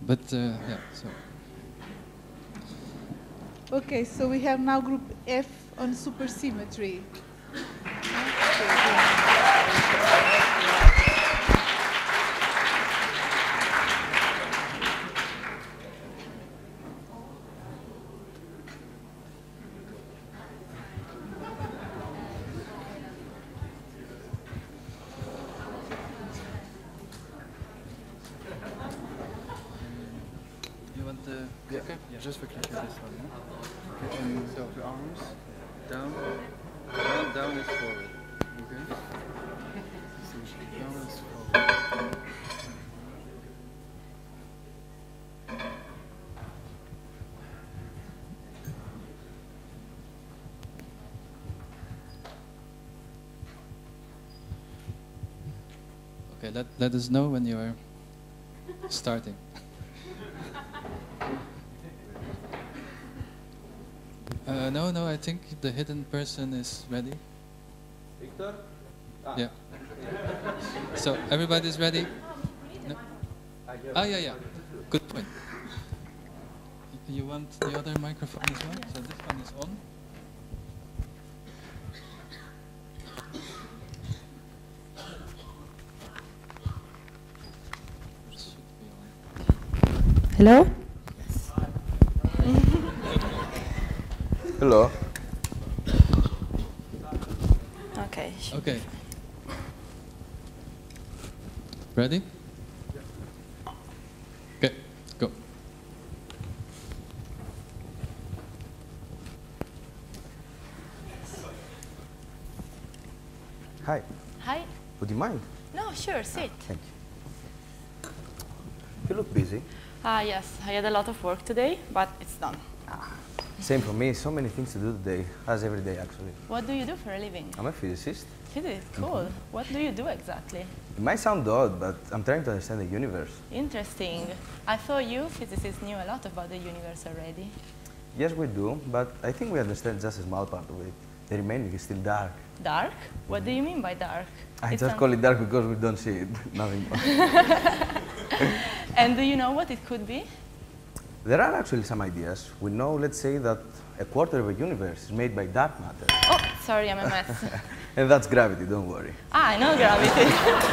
But yeah, so. Okay, so we have now group F on supersymmetry. You want the clicker? Yeah. Just for clicker this one. Yeah? Okay. And so the arms. Down. Down is forward. Okay. So down is forward. Okay, let us know when you are starting. No, I think the hidden person is ready. Victor? Yeah. So everybody's ready? No? Yeah. Good point. You want the other microphone as well? So this one is on. It should be on. Hello? Hello. Okay. Okay. Ready? Okay, go. Hi. Hi. Would you mind? No, sure, sit. Thank you. You look busy. Yes, I had a lot of work today, but it's done. Same for me. So many things to do today, as every day actually. What do you do for a living? I'm a physicist. Physics, cool. What do you do exactly? It might sound odd, but I'm trying to understand the universe. Interesting. I thought you physicists knew a lot about the universe already. Yes, we do, but I think we understand just a small part of it. The remaining is still dark. Dark? What do you mean by dark? I just call it dark because we don't see it. Nothing more. And do you know what it could be? There are actually some ideas. We know, let's say, that a quarter of a universe is made by dark matter. Oh, sorry, I'm a mess. And that's gravity, don't worry. I know gravity.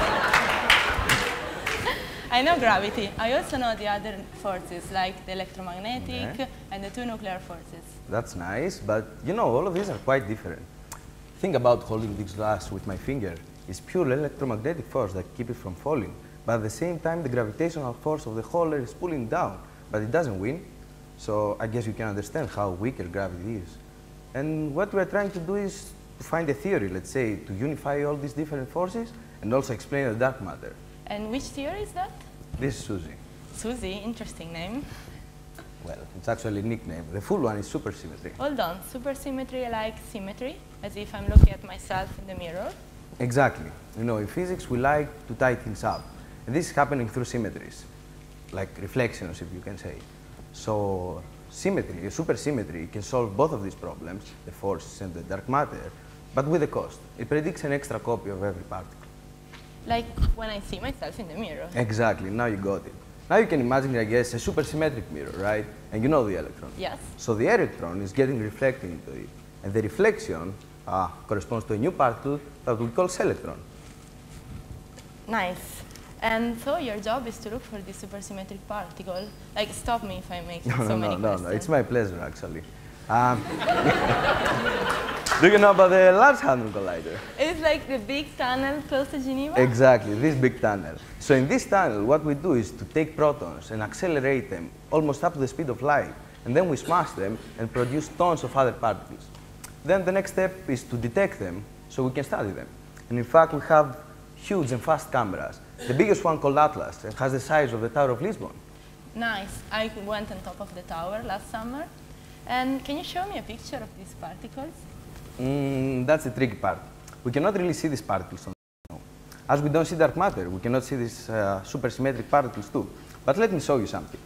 I know gravity. I also know the other forces, like the electromagnetic and the two nuclear forces. That's nice, but you know, all of these are quite different. Think about holding this glass with my finger. It's pure electromagnetic force that keeps it from falling. But at the same time, the gravitational force of the holder is pulling down, but it doesn't win. So I guess you can understand how weaker gravity is. And what we're trying to do is to find a theory, let's say, to unify all these different forces and also explain the dark matter. And which theory is that? This is Susie. Susie, interesting name. Well, it's actually a nickname. The full one is supersymmetry. Hold on, supersymmetry like symmetry, as if I'm looking at myself in the mirror. Exactly. You know, in physics, we like to tie things up. And this is happening through symmetries, like reflections, if you can say. So symmetry, supersymmetry, can solve both of these problems, the forces and the dark matter, but with a cost. It predicts an extra copy of every particle. Like when I see myself in the mirror. Exactly. Now you got it. Now you can imagine, I guess, a supersymmetric mirror, right? And you know the electron. Yes. So the electron is getting reflected into it. And the reflection corresponds to a new particle that we call selectron. Nice. And so your job is to look for the supersymmetric particle. Like, stop me if I make so many questions. No, it's my pleasure, actually. Do you know about the Large Hadron Collider? It's like the big tunnel close to Geneva? Exactly, this big tunnel. So in this tunnel, what we do is to take protons and accelerate them almost up to the speed of light. And then we smash them and produce tons of other particles. Then the next step is to detect them so we can study them. And in fact, we have huge and fast cameras. The biggest one called Atlas and has the size of the Tower of Lisbon. Nice. I went on top of the tower last summer. And can you show me a picture of these particles? That's the tricky part. We cannot really see these particles on the ground. As we don't see dark matter, we cannot see these supersymmetric particles too. But let me show you something.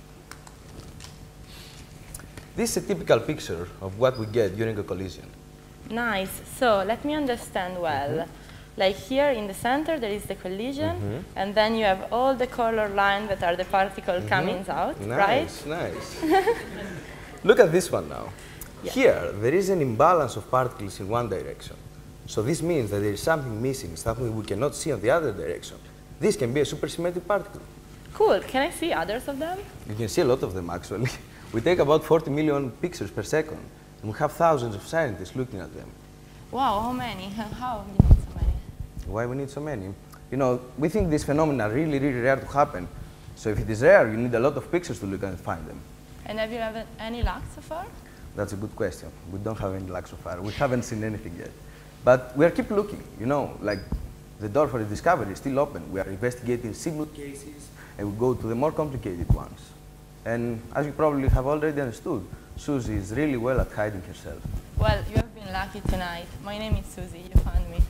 This is a typical picture of what we get during a collision. Nice. So let me understand well. Like here in the center, there is the collision, and then you have all the color lines that are the particle coming out, right? Nice, nice. Look at this one now. Yeah. Here, there is an imbalance of particles in one direction. So this means that there is something missing, something we cannot see on the other direction. This can be a supersymmetric particle. Cool. Can I see others of them? You can see a lot of them, actually. We take about 40 million pictures per second, and we have thousands of scientists looking at them. Wow, how many? How you need so many? Why we need so many? You know, we think these phenomena are really, really rare to happen. So if it is rare, you need a lot of pictures to look and find them. And have you had any luck so far? That's a good question. We don't have any luck so far. We haven't seen anything yet. But we are keep looking, you know, like the door for the discovery is still open. We are investigating simple cases, and we go to the more complicated ones. And as you probably have already understood, Susie is really well at hiding herself. Well, you have been lucky tonight. My name is Susie. You found me.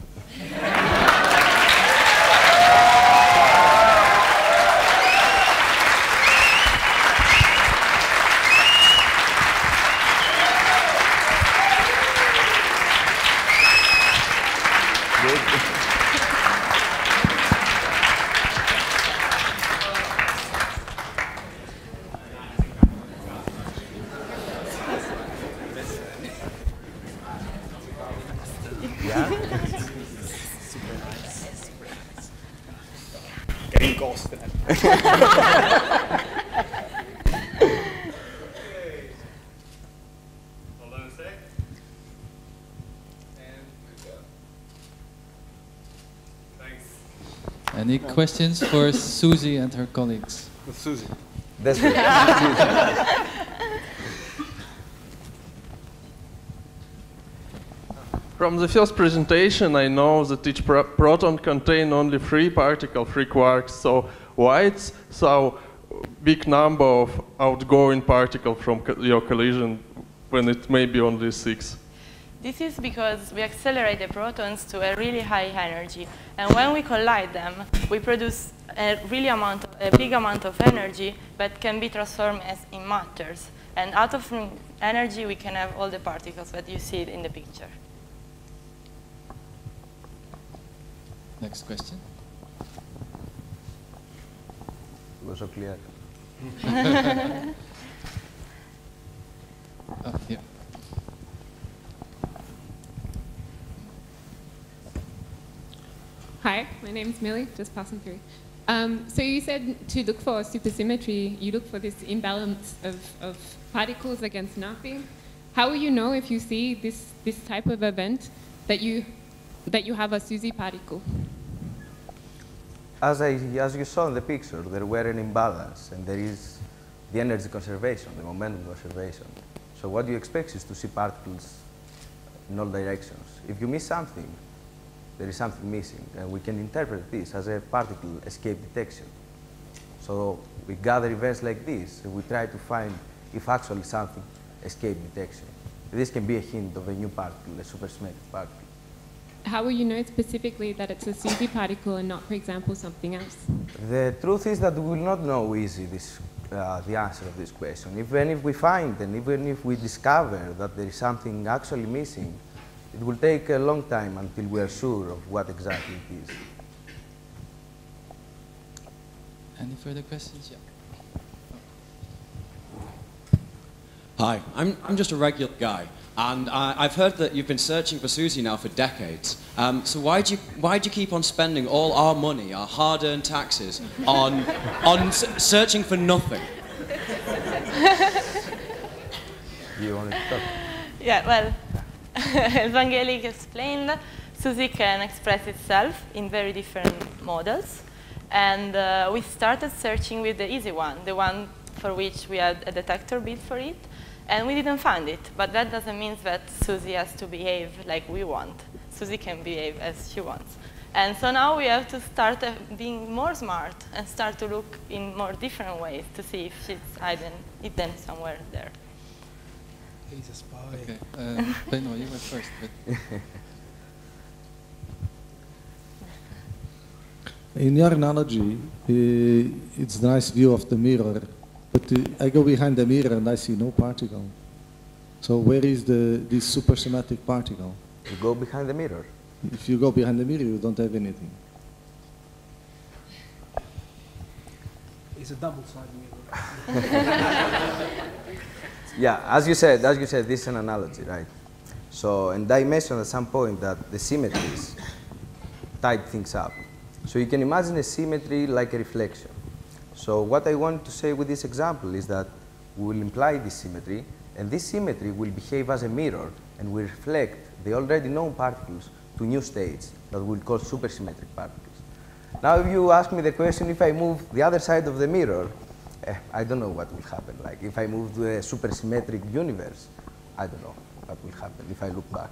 Getting ghosted. Hold on a sec. And we go. Thanks. Any questions for Susie and her colleagues? With Susie. That's it. From the first presentation, I know that each proton contains only 3 particles, 3 quarks. So why it's so big number of outgoing particles from your collision when it may be only 6? This is because we accelerate the protons to a really high energy. And when we collide them, we produce a big amount of energy that can be transformed in matters. And out of energy, we can have all the particles that you see in the picture. Next question. It was so clear. Oh, here. Hi, my name's Millie, just passing through. So you said to look for supersymmetry, you look for this imbalance of particles against nothing. How will you know if you see this type of event that you have a SUSY particle? As you saw in the picture, there were an imbalance, and there is the energy conservation, the momentum conservation. So what you expect is to see particles in all directions. If you miss something, there is something missing, and we can interpret this as a particle escape detection. So we gather events like this, and we try to find if actually something escape detection. This can be a hint of a new particle, a supersymmetric particle. How will you know specifically that it's a SUSY particle and not, for example, something else? The truth is that we will not know easily the answer of this question. Even if we find and even if we discover that there is something actually missing, it will take a long time until we are sure of what exactly it is. Any further questions? Yeah. Hi, I'm just a regular guy, and I've heard that you've been searching for SUSY now for decades. So why do you keep on spending all our money, our hard-earned taxes, on searching for nothing? Do you want to talk? Yeah, well, as Vangelis explained, SUSY can express itself in very different models. And we started searching with the easy one, the one for which we had a detector bit for it. And we didn't find it. But that doesn't mean that SUSY has to behave like we want. SUSY can behave as she wants. And so now we have to start being more smart and start to look in more different ways to see if she's hidden somewhere there. He's a spy. Okay. Benno, you were first. But in your analogy, it's a nice view of the mirror, but I go behind the mirror and I see no particle. So where is this supersymmetric particle? You go behind the mirror. If you go behind the mirror, you don't have anything. It's a double-sided mirror. Yeah, as you said, this is an analogy, right? So, and I mentioned at some point that the symmetries tied things up. So you can imagine a symmetry like a reflection. So what I want to say with this example is that we will imply this symmetry, and this symmetry will behave as a mirror and will reflect the already known particles to new states that we'll call supersymmetric particles. Now, if you ask me the question, if I move the other side of the mirror, I don't know what will happen. Like, if I move to a supersymmetric universe, I don't know what will happen if I look back.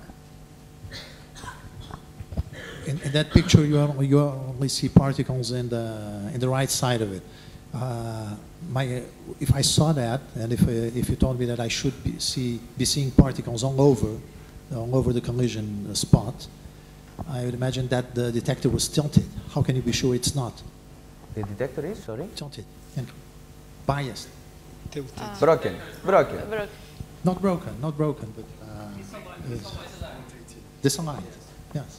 In that picture, you only see particles in the right side of it. If I saw that, and if you told me that I should be seeing particles all over the collision spot, I would imagine that the detector was tilted. How can you be sure it's not? The detector is, sorry? Tilted and biased. Broken. Not broken, but disaligned. Yes.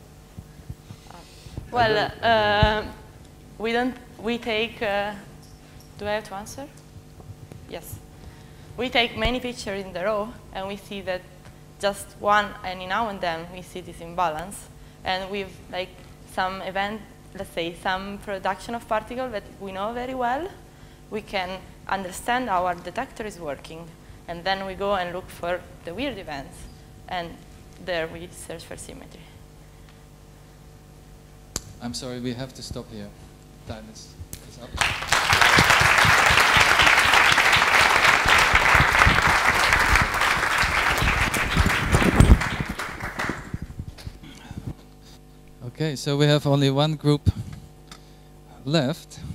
Well, we take, do I have to answer? Yes. We take many pictures in the row, and we see that just one, any now and then, we see this imbalance. And with like some event, let's say some production of particles that we know very well, we can understand how our detector is working. And then we go and look for the weird events. And there we search for symmetry. I'm sorry, we have to stop here. Time is up. Okay, so we have only one group left.